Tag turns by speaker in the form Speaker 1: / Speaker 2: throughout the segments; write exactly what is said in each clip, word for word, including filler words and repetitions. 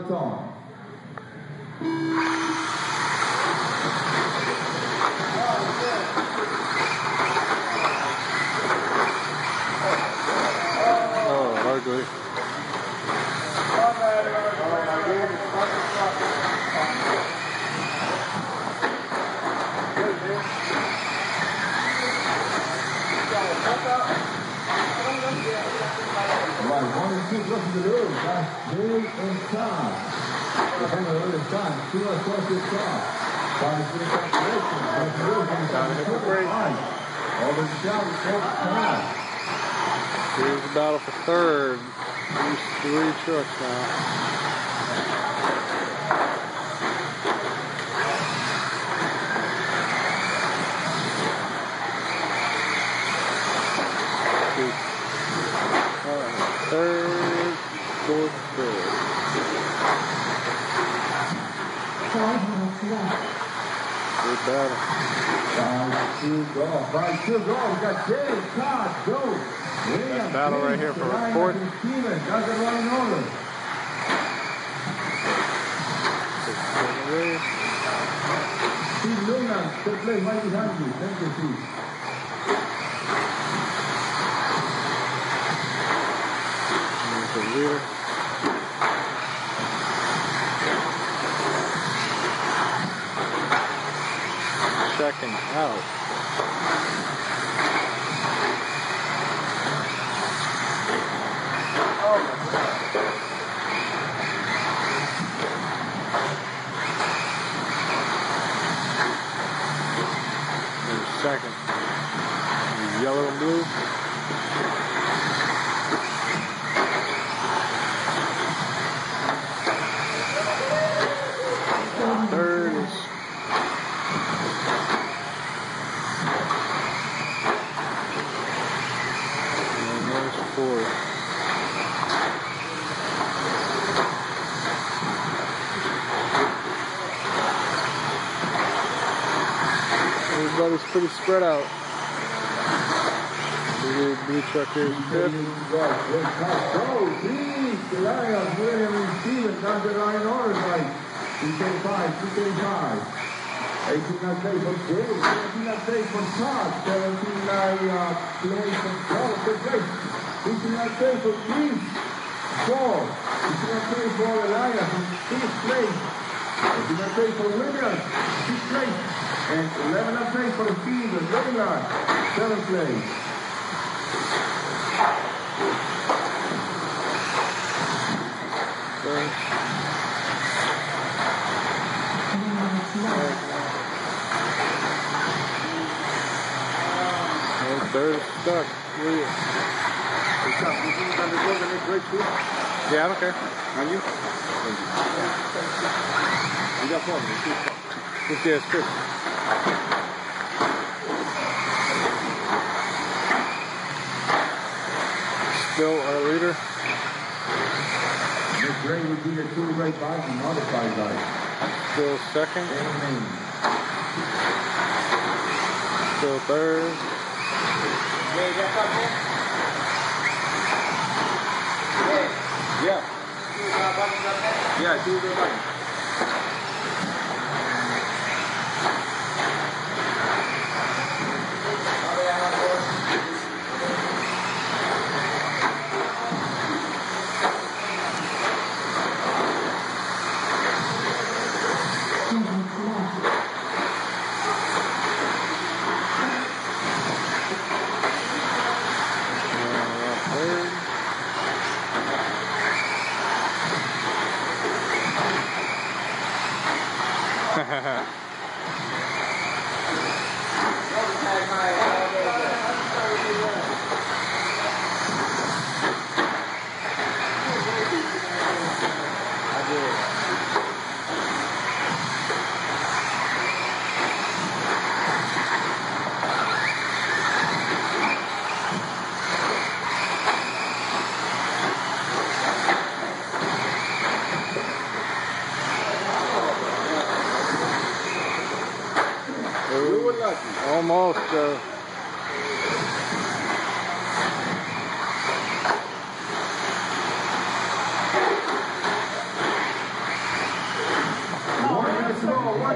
Speaker 1: song.
Speaker 2: Oh, ugly.
Speaker 1: Right, one and two looking to the room. That's Dave and Todd. Defender early time. Two across the top. Five to the calculation. That's the room. All the shot is close to nine.
Speaker 2: Here's the battle for third. These three trucks now. Third, fourth, third. Good battle.
Speaker 1: Five, two, go. Five, two, go. We got Dave, Todd, Joe.
Speaker 2: That battle right here for fourth.
Speaker 1: Steven, does it run in order. Steve Luna, third place right behind you. Thank you, Steve.
Speaker 2: The leader. Second out. There's second. Yellow and blue. Third is and there's fourth. Everybody's pretty spread out. The blue truck here is fifth.
Speaker 1: Go, please, the Lions, William and Steven, down the line order, right? two thirty-five, two thirty-five. eighteen not safe for Dave, seventeen not safe for Todd, seventeen not uh, play for Paul, good place. eighteen not safe for Keith, four. eighteen not safe for Elias, fifth place. eighteen not safe for Williams, sixth place. And eleven not safe for Steve, Raymond, seventh place.
Speaker 2: Okay. Third is stuck. Yeah, I don't care.
Speaker 1: And you? You got four.
Speaker 2: This is Chris. Still our leader.
Speaker 1: This Gray would be the two right guys and modified guys.
Speaker 2: Still second.
Speaker 1: Amen.
Speaker 2: Still third.
Speaker 1: Yeah. Yeah, do the button.
Speaker 2: Almost. Uh,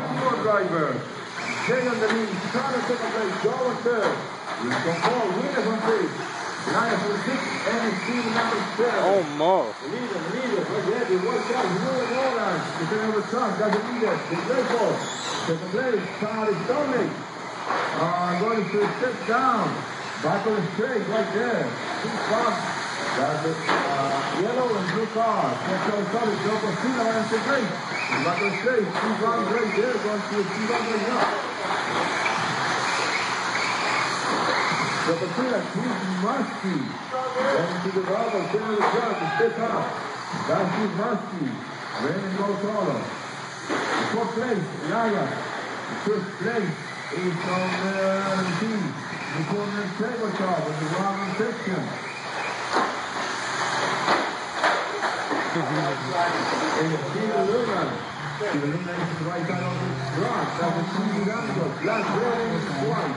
Speaker 1: Timo driver. Stay on the lead. Trying to take a place. Go on third. Wilson four. Winners on fifth. Elias on six. And Steve number seven.
Speaker 2: Oh, Mo.
Speaker 1: The leader, the leader. Right there. The white guy. William Orange. The third over top. Got the leader. The play for. Second place. Charlie Stoney. Uh, going to step down. Back on the straight. Right there. Two spots. That's it. Uh, yellow and blue car. That's how it's started. Joe Costina and the great. Back on the straight. Two rounds right there. Going to a two rounds right now. Joe Costina, Chris Muskie. Going to the rubber. Center of the truck. To step up. That's Chris Muskie. Raymond Gonzalo. The fourth place, Elias. The fifth place is on uh, the team. The corner tabletop in the wrong section. And Steve Luna. Steve Luna is the right side of the rock. That's a Steve Luna. Last row is white.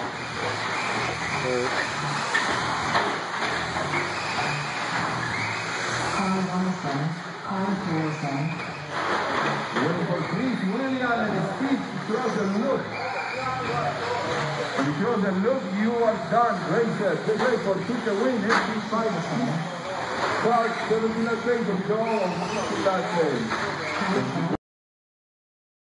Speaker 3: Carl Wilson. Carl Wilson.
Speaker 1: Waiting for Chris William and Steve throws a look. When you throw the look, you are done. Racer, get ready for two to win. F B five Clark, seventeen at place, and go on last day.